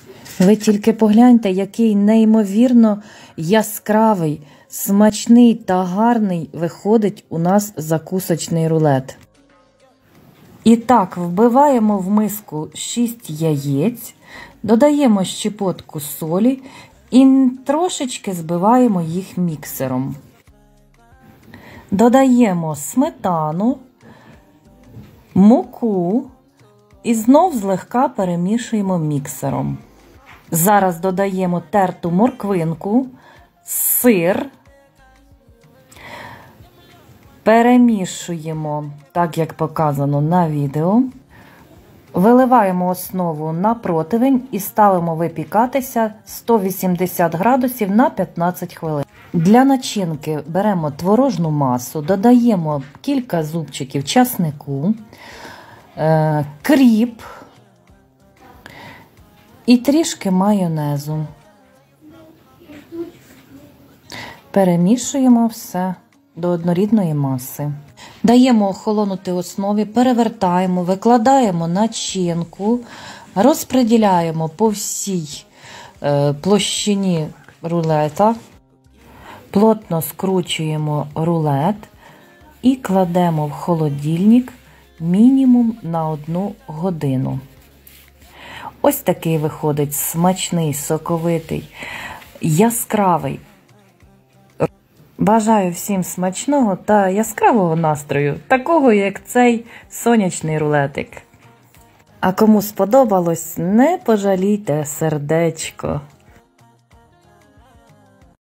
Ви тільки погляньте, який неймовірно яскравий, смачний та гарний виходить у нас закусочний рулет. І так, вбиваємо в миску 6 яєць, додаємо щепотку солі і трошечки збиваємо їх міксером. Додаємо сметану, муку і знов злегка перемішуємо міксером. Зараз додаємо терту морквинку, сир, перемішуємо так, як показано на відео. Виливаємо основу на противень і ставимо випікатися 180 градусів на 15 хвилин. Для начинки беремо творожну масу, додаємо кілька зубчиків часнику, кріп і трішки майонезу. Перемішуємо все до однорідної маси. Даємо охолонути основі, перевертаємо, викладаємо начинку, розподіляємо по всій площині рулета, плотно скручуємо рулет і кладемо в холодильник мінімум на 1 годину. Ось такий виходить смачний, соковитий, яскравий. Бажаю всім смачного та яскравого настрою, такого як цей сонячний рулетик. А кому сподобалось, не пожалійте сердечко.